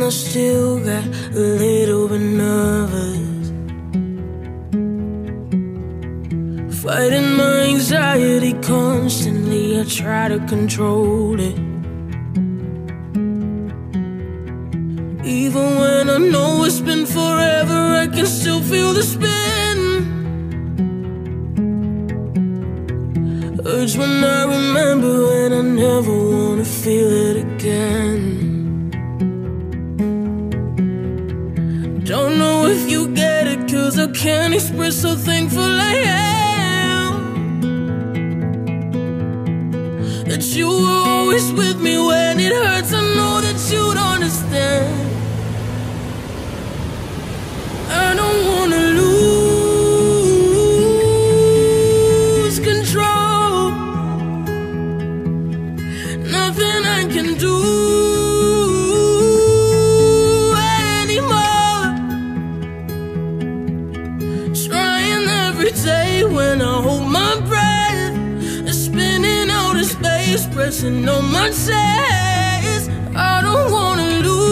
I still got a little bit nervous, fighting my anxiety constantly. I try to control it, even when I know it's been forever. I can still feel the spin, urge when I remember, and I never wanna feel it again. Don't know if you get it, 'cause I can't express how thankful I am that you were always with me when it hurts. I know that you'd understand. I don't wanna lose control, nothing I can do anymore. Trying every day when I hold my breath, spinning out of space, pressing on my chest. I don't wanna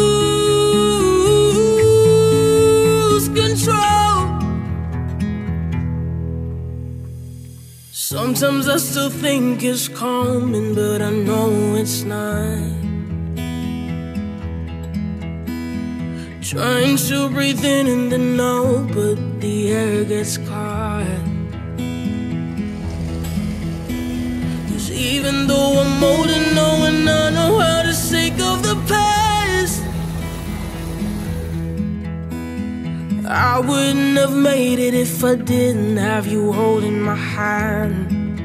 lose control. Sometimes I still think it's calming, but I know it's not. Trying to breathe in and then out, but the air gets caught. 'Cause even though I'm older now and I know how to shake off the past, I wouldn't have made it if I didn't have you holding my hand.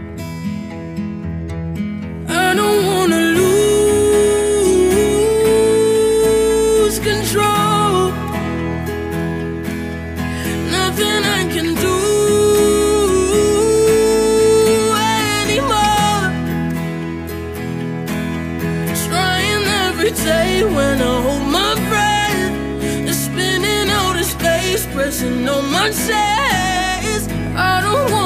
I don't wanna lose control, nothing I can do anymore. Trying every day when I hold my breath, spinning out of space, pressing on my chest. I don't want